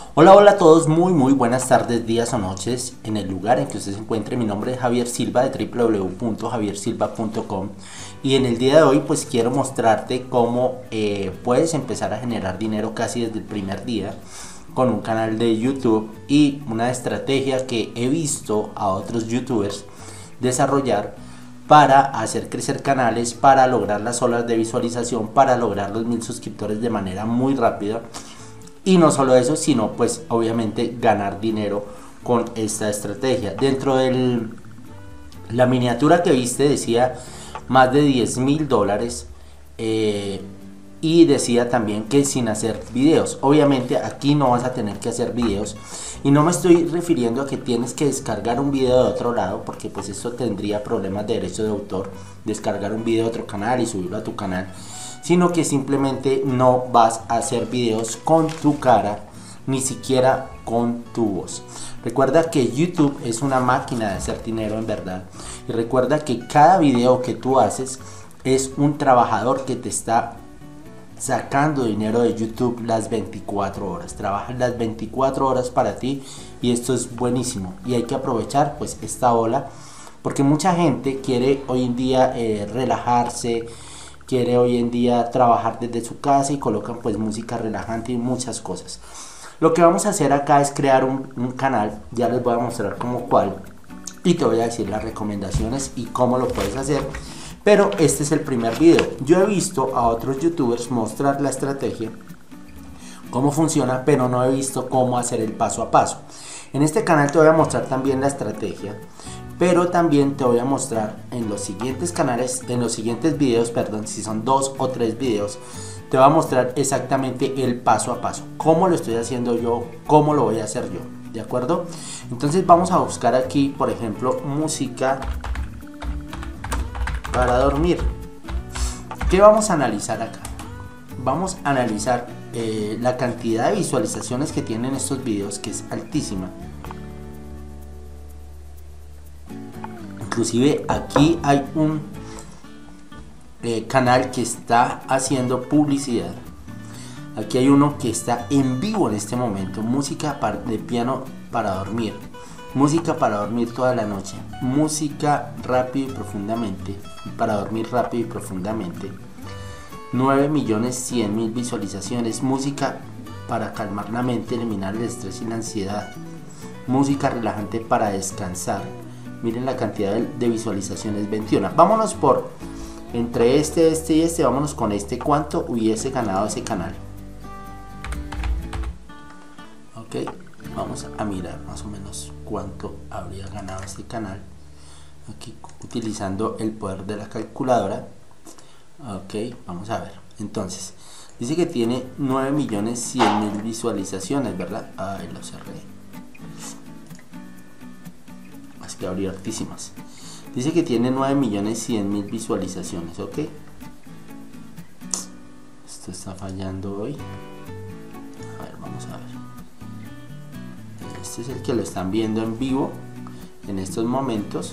Hola, hola a todos, muy buenas tardes, días o noches en el lugar en que usted se encuentre. Mi nombre es Javier Silva de www.javiersilva.com y en el día de hoy pues quiero mostrarte cómo puedes empezar a generar dinero casi desde el primer día con un canal de YouTube y una estrategia que he visto a otros youtubers desarrollar para hacer crecer canales, para lograr las olas de visualización, para lograr los 1000 suscriptores de manera muy rápida. Y no solo eso, sino pues obviamente ganar dinero con esta estrategia. Dentro de la miniatura que viste decía más de $10,000 y decía también que sin hacer videos. Obviamente aquí no vas a tener que hacer videos y no me estoy refiriendo a que tienes que descargar un video de otro lado, porque pues esto tendría problemas de derecho de autor, descargar un video de otro canal y subirlo a tu canal, sino que simplemente no vas a hacer videos con tu cara, ni siquiera con tu voz. Recuerda que YouTube es una máquina de hacer dinero en verdad, y recuerda que cada video que tú haces es un trabajador que te está sacando dinero de YouTube las 24 horas. Trabajan las 24 horas para ti y esto es buenísimo y hay que aprovechar pues esta ola, porque mucha gente quiere hoy en día relajarse, quiere hoy en día trabajar desde su casa y colocan pues música relajante y muchas cosas. Lo que vamos a hacer acá es crear un canal, ya les voy a mostrar cómo cuál y te voy a decir las recomendaciones y cómo lo puedes hacer. Pero este es el primer video. Yo he visto a otros youtubers mostrar la estrategia, cómo funciona, pero no he visto cómo hacer el paso a paso. En este canal te voy a mostrar también la estrategia, pero también te voy a mostrar en los siguientes canales, en los siguientes videos, perdón, si son 2 o 3 videos, te voy a mostrar exactamente el paso a paso, cómo lo estoy haciendo yo, cómo lo voy a hacer yo, ¿de acuerdo? Entonces vamos a buscar aquí, por ejemplo, música para dormir. ¿Qué vamos a analizar acá? Vamos a analizar la cantidad de visualizaciones que tienen estos videos, que es altísima. Inclusive aquí hay un canal que está haciendo publicidad. Aquí hay uno que está en vivo en este momento. Música de piano para dormir. Música para dormir toda la noche. Música rápido y profundamente. Para dormir rápido y profundamente. 9.100.000 visualizaciones. Música para calmar la mente, eliminar el estrés y la ansiedad. Música relajante para descansar. Miren la cantidad de visualizaciones, 21. Vámonos por entre este y este. Vámonos con este. ¿Cuánto hubiese ganado ese canal? Ok, vamos a mirar más o menos cuánto habría ganado este canal. Aquí utilizando el poder de la calculadora. Ok, vamos a ver. Entonces, dice que tiene 9.100.000 visualizaciones, ¿verdad? Ay, lo cerré. Es que habría hartísimas. Dice que tiene 9.100.000 visualizaciones, ¿ok? Esto está fallando hoy. A ver, vamos a ver. Este es el que lo están viendo en vivo en estos momentos.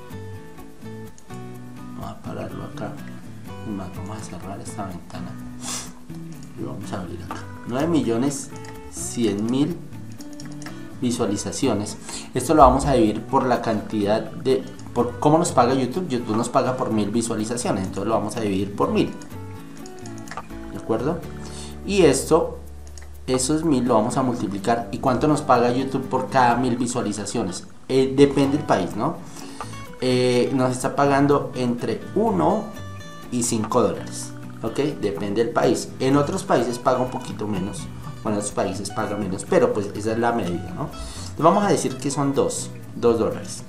Vamos a pararlo acá. Vamos a cerrar esta ventana y vamos a abrir acá. 9.100.000 visualizaciones. Esto lo vamos a dividir por la cantidad de, por cómo nos paga YouTube. YouTube nos paga por 1000 visualizaciones, entonces lo vamos a dividir por 1000, ¿de acuerdo? Y esto, esos 1000 lo vamos a multiplicar. ¿Y cuánto nos paga YouTube por cada 1000 visualizaciones? Depende del país, ¿no? Nos está pagando entre 1 y 5 dólares, ok, depende del país. En otros países paga un poquito menos, o en otros países paga menos, pero pues esa es la medida, ¿no? Entonces vamos a decir que son 2 dólares.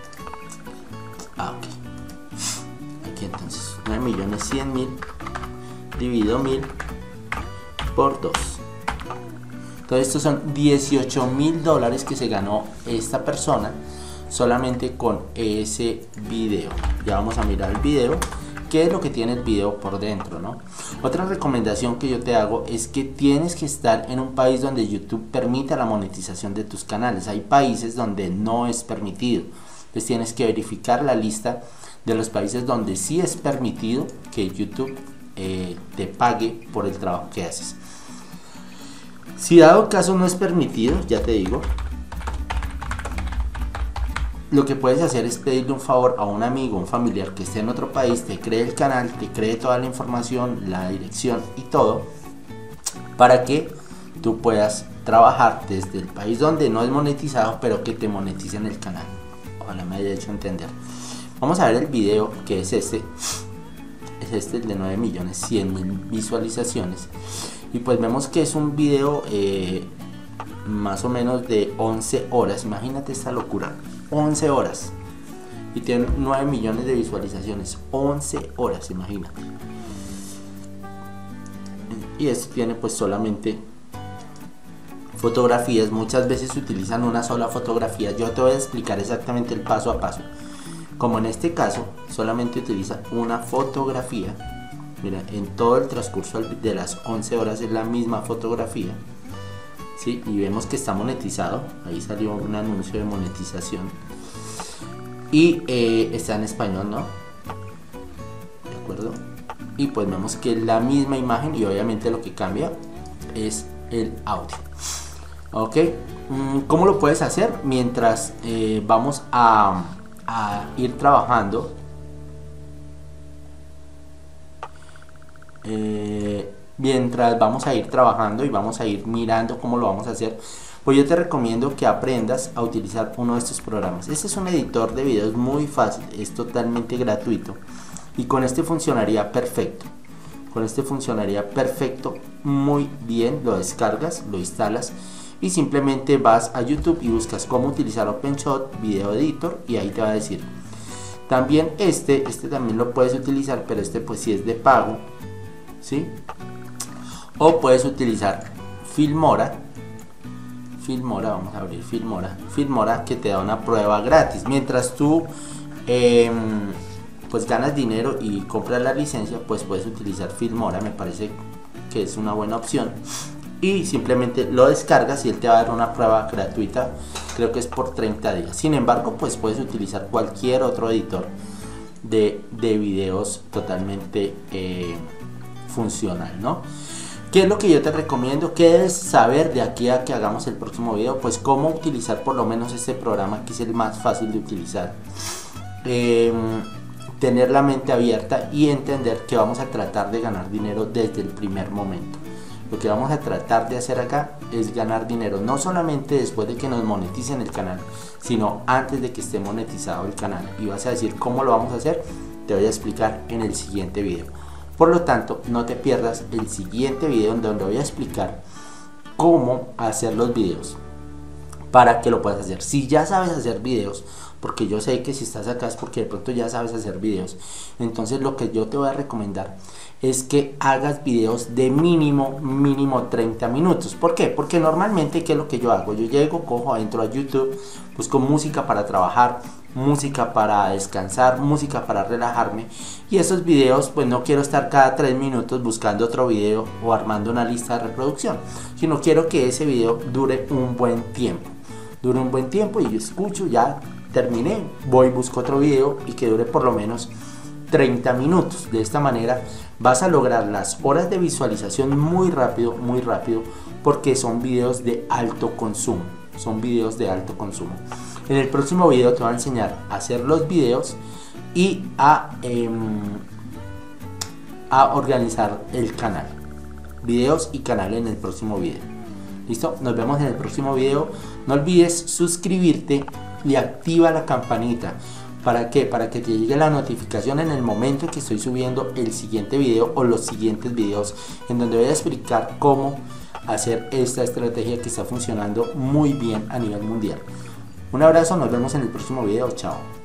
Ok, aquí entonces 9.100.000 dividido 1000 por 2. Entonces estos son $18.000 que se ganó esta persona solamente con ese video. Ya vamos a mirar el video. ¿Qué es lo que tiene el video por dentro, no? Otra recomendación que yo te hago es que tienes que estar en un país donde YouTube permita la monetización de tus canales. Hay países donde no es permitido. Entonces tienes que verificar la lista de los países donde sí es permitido que YouTube te pague por el trabajo que haces. Si dado caso no es permitido, ya te digo, lo que puedes hacer es pedirle un favor a un amigo, un familiar que esté en otro país, te cree el canal, te cree toda la información, la dirección y todo, para que tú puedas trabajar desde el país donde no es monetizado, pero que te moneticen el canal. Ojalá me haya hecho entender. Vamos a ver el video, que es este. Es este, el de 9.100.000 visualizaciones. Y pues vemos que es un video más o menos de 11 horas. Imagínate esta locura. 11 horas. Y tiene 9 millones de visualizaciones. 11 horas, imagínate. Y esto tiene pues solamente fotografías. Muchas veces utilizan una sola fotografía. Yo te voy a explicar exactamente el paso a paso. Como en este caso solamente utiliza una fotografía. Mira, en todo el transcurso de las 11 horas es la misma fotografía, ¿sí? Y vemos que está monetizado. Ahí salió un anuncio de monetización. Y está en español, ¿no? ¿De acuerdo? Y pues vemos que es la misma imagen y obviamente lo que cambia es el audio. ¿Ok? ¿Cómo lo puedes hacer? Mientras vamos a ir trabajando, mientras vamos a ir trabajando y vamos a ir mirando cómo lo vamos a hacer, pues yo te recomiendo que aprendas a utilizar uno de estos programas. Este es un editor de videos muy fácil, es totalmente gratuito y con este funcionaría perfecto. Con este funcionaría perfecto, muy bien. Lo descargas, lo instalas y simplemente vas a YouTube y buscas cómo utilizar OpenShot Video Editor y ahí te va a decir. También este también lo puedes utilizar, pero este pues sí es de pago, ¿sí? O puedes utilizar Filmora. Vamos a abrir Filmora, que te da una prueba gratis. Mientras tú pues ganas dinero y compras la licencia, pues puedes utilizar Filmora. Me parece que es una buena opción. Y simplemente lo descargas y él te va a dar una prueba gratuita, creo que es por 30 días. Sin embargo, pues puedes utilizar cualquier otro editor de videos totalmente funcional, ¿no? ¿Qué es lo que yo te recomiendo? ¿Qué debes saber de aquí a que hagamos el próximo video? Pues cómo utilizar por lo menos este programa, que es el más fácil de utilizar. Tener la mente abierta y entender que vamos a tratar de ganar dinero desde el primer momento. Lo que vamos a tratar de hacer acá es ganar dinero, no solamente después de que nos moneticen el canal, sino antes de que esté monetizado el canal. Y vas a decir cómo lo vamos a hacer, te voy a explicar en el siguiente video. Por lo tanto, no te pierdas el siguiente video en donde voy a explicar cómo hacer los videos para que lo puedas hacer. Si ya sabes hacer videos, porque yo sé que si estás acá es porque de pronto ya sabes hacer videos, entonces lo que yo te voy a recomendar es que hagas videos de mínimo 30 minutos. ¿Por qué? Porque normalmente, ¿qué es lo que yo hago? Yo llego, cojo, entro a YouTube, busco música para trabajar, música para descansar, música para relajarme, y esos videos pues no quiero estar cada 3 minutos buscando otro video o armando una lista de reproducción, sino quiero que ese video dure un buen tiempo. Y yo escucho, ya terminé, voy, busco otro video y que dure por lo menos 30 minutos. De esta manera vas a lograr las horas de visualización muy rápido, porque son videos de alto consumo. En el próximo video te voy a enseñar a hacer los videos y a organizar el canal. Videos y canal en el próximo video. ¿Listo? Nos vemos en el próximo video. No olvides suscribirte y activa la campanita. ¿Para qué? Para que te llegue la notificación en el momento que estoy subiendo el siguiente video o los siguientes videos, en donde voy a explicar cómo hacer esta estrategia que está funcionando muy bien a nivel mundial. Un abrazo, nos vemos en el próximo video. Chao.